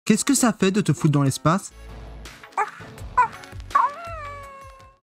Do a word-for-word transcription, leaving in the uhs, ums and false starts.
Qu'est-ce que ça fait de te foutre dans l'espace?